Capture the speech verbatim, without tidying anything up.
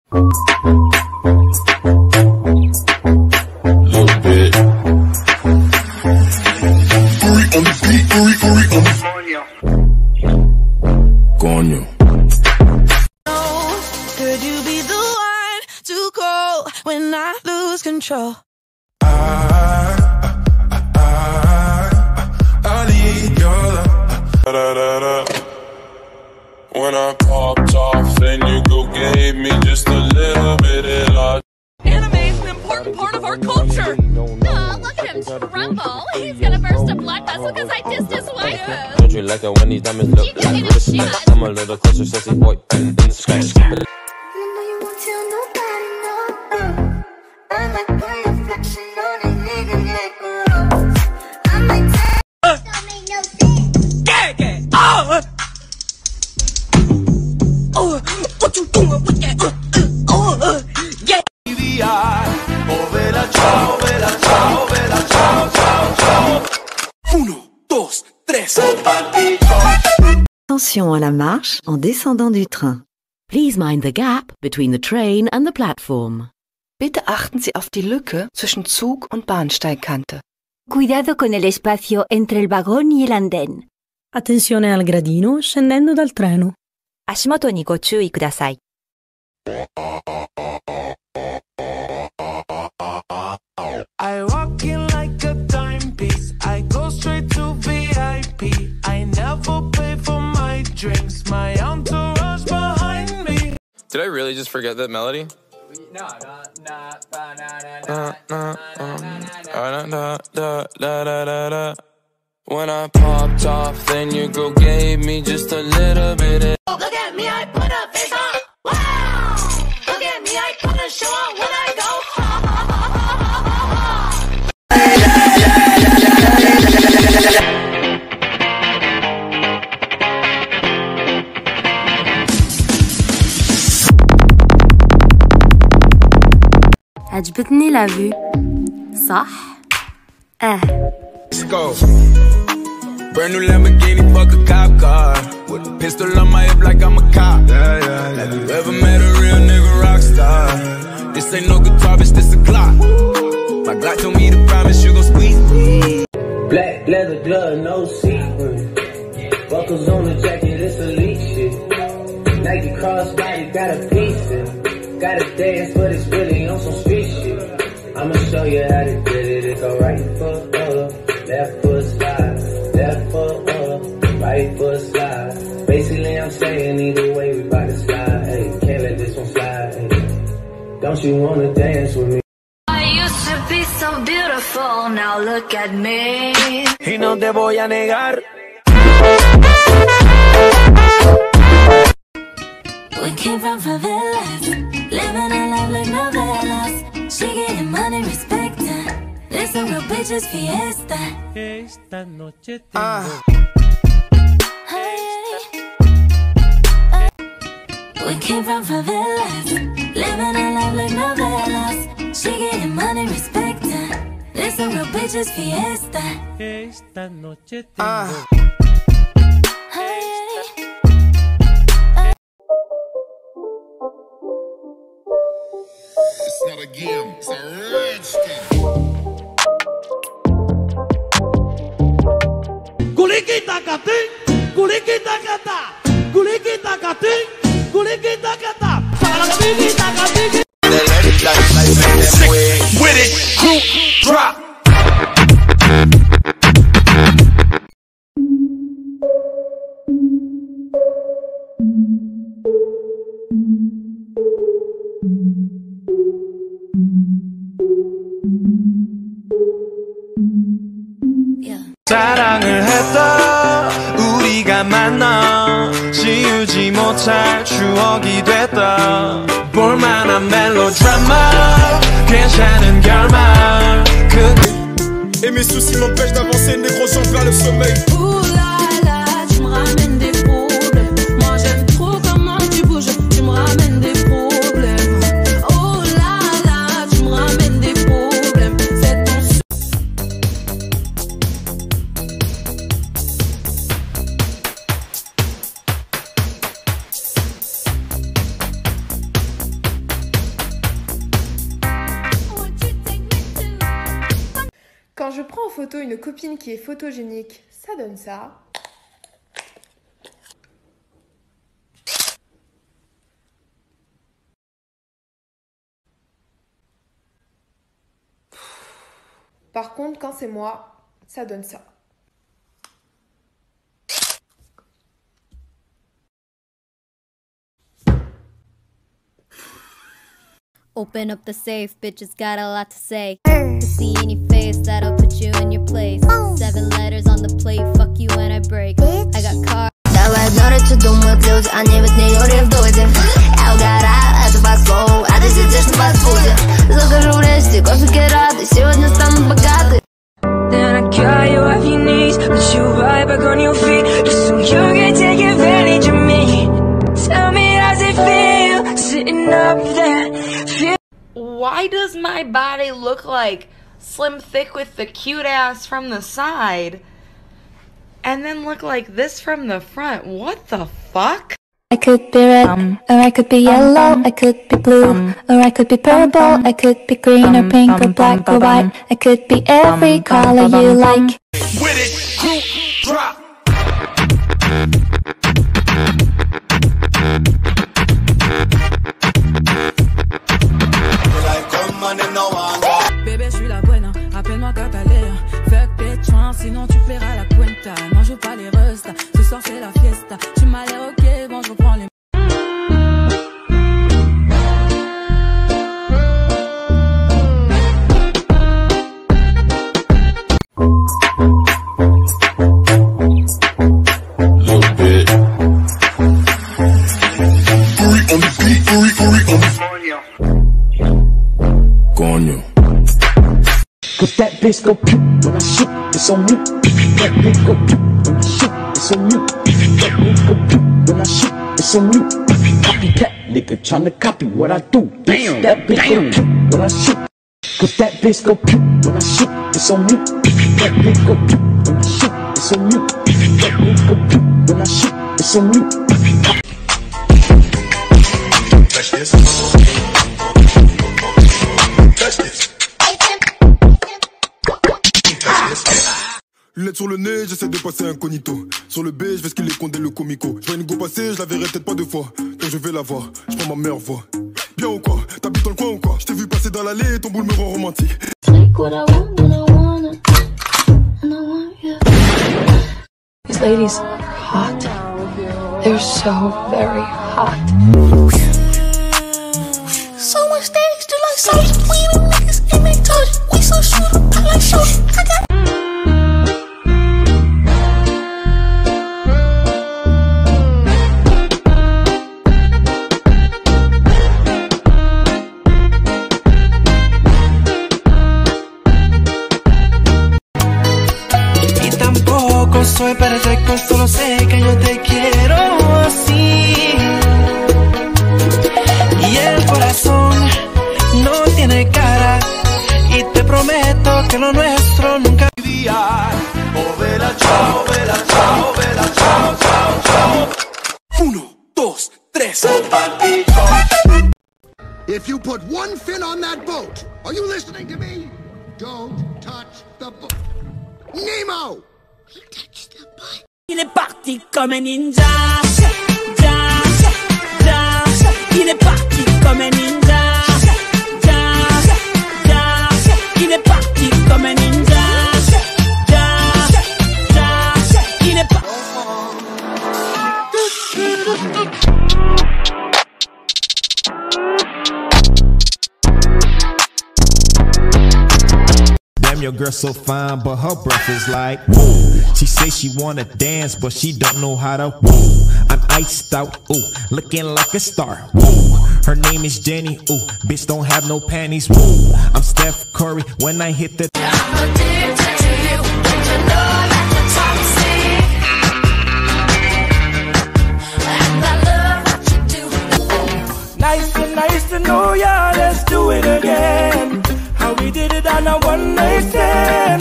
Little bit. Hurry on the beat, hurry, hurry on the Coño. Could you be the one to call when I lose control? I, I, I, I need your love. Da, da, da, da. When I popped off, then you go gave me just a little bit of love. Anime is an important part of our culture. Oh, look at him tremble. He's gonna burst a blood vessel because I dissed his wife. Don't you like it when these diamonds look like wristbands? I'm a little closer, sexy boy, and in the sky. Attention à la marche en descendant du train. Please mind the gap between the train and the platform. Bitte achten Sie auf die Lücke zwischen Zug- und Bahnsteigkante. Cuidado con el espacio entre el vagón y el andén. Attenzione al gradino scendendo dal treno. 足元にご注意ください。 I walk in like a timepiece. I go straight to V I P. I never pay for my drinks. My entourage behind me. Did I really just forget that melody? No, no, no, no, when I popped off, then your girl gave me just a little bit of. Look at me, I put a face on. Wow! Look at me, I put a show on when I go. عجبتني la vue. صح؟ اه. Let's go. Brand new Lamborghini, fuck a cop car. With a pistol on my hip like I'm a cop. Yeah, yeah, yeah. Have you ever met a real nigga rock star? This ain't no guitar, bitch, this a Glock. My Glock told me to promise you gon' squeeze me. Black leather glove, no sequin. Buckles on the jacket, it's elite shit. Nike crossbody, got a piece in. Gotta dance, but it's really on some street shit. I'ma show you how to get it. It go right foot up, left foot slide, left foot up, right foot slide. Basically, I'm saying either way we bout to slide. Hey, can't let this one slide. Hey, don't you wanna dance with me? I used to be so beautiful, now look at me. Y no te voy a negar. We came from favelas, living a life like novelas. She getting money, respect her. This a real bitch's fiesta. Esta noche tengo. We came from favelas, living a life like novelas. She getting money, respect her. This a real bitch's fiesta. Esta noche tengo. It's not a game, it's a rich thing. Kuliki takating, kuliki takata, kuliki takating, kuliki takata. Kuliki takating. With it, group drop. 사랑을 했다 우리가 만나 지우지 못할 추억이 됐다 볼만한 멜로드라마 괜찮은 결말 그... Et mes soucis m'empêchent d'avancer négro j'entre vers le sommeil. Ouh là là, tu me ramènes des problèmes. Moi j'aime trop comment tu bouges, tu me ramènes des problèmes. Oh là là, tu me ramènes des problèmes. C'est ton prends en photo une copine qui est photogénique, ça donne ça. Par contre, quand c'est moi, ça donne ça. Open up the safe, bitches got a lot to say. To see in your face, that'll put you in your place. Seven letters on the plate, fuck you when I break. I got car. Давай норы, думают люди, они ведь не Юрий в Дуде. Я угораю, это факс-флоу, а ты сидишь на фастфуде. Закажу вместе, кофе рады, сегодня стану богаты. Then I call you off your knees, put you right back on your feet, just so you can take advantage of me. Tell me how's it feel, sitting up there. Feel Why does my body look like Slim Thick with the cute ass from the side, and then look like this from the front? What the fuck? I could be red, um, or I could be yellow, um, I could be blue, um, or I could be purple, um, I could be green um, or pink um, or black um, or white, I could be every um, color um, you um, like. With it, group, drop. Bébé, je suis la buena, appelle-moi Catalina. Fuck bitch, sinon tu paieras la cuenta. Non, je veux pas les restas, ce soir c'est la fiesta. Je suis mal ok, bon, je reprends les. Coño. Cause that bitch go pew when I shoot, it's on mute. That bitch go pew when I shoot, it's on mute. That bitch go pew when I shoot, it's on mute. Copycat nigga tryna copy what I do. Damn, that bitch go pew when I shoot. Cause that bitch go pew when I shoot, it's on mute. That bitch go pew when I shoot, it's on mute. That bitch go pew when I shoot, it's on mute. Touch this. Touch this. Lunettes sur le nez, j'essaie de passer incognito. Sur le B, je vais skiller condé le comico. Je vois une go passer, je la verrai peut-être pas deux fois. Donc je vais la voir, je prends ma meilleure voix. Bien ou quoi? T'habites dans le coin ou quoi? Je t'ai vu passer dans l'allée, ton boule me rend romantique. Take what I want when I want it, and I want you. These ladies are hot. They're so very hot. So much stage till I saw it. We the niggas ain't make touch. We so shoot up, I like shoot. I got. Soy perfecto, solo sé que yo te quiero así. Y el corazón no tiene cara. Y te prometo que lo nuestro nunca vivirá. Oh, vela, chao, vela, chao, vela, chao, chao, chao. Uno, dos, tres. If you put one fin on that boat, are you listening to me? Don't touch the boat. Nemo! He touched the butt. Il est parti comme un ninja. Dash, dash. Il est parti comme un ninja. Dash, dash. Il est parti comme un ninja. Dash, dash. Il est parti. Damn, your girl so fine, but her breath is like whoa. She say she wanna dance, but she don't know how to whoa. I'm iced out, ooh, looking like a star, whoa. Her name is Jenny, ooh, bitch don't have no panties, whoa. I'm Steph Curry when I hit the. I'm addicted to you, don't you know that you're toxic? And I love what you do. Nice and nice to know ya, let's do it again. How we did it on a one night stand.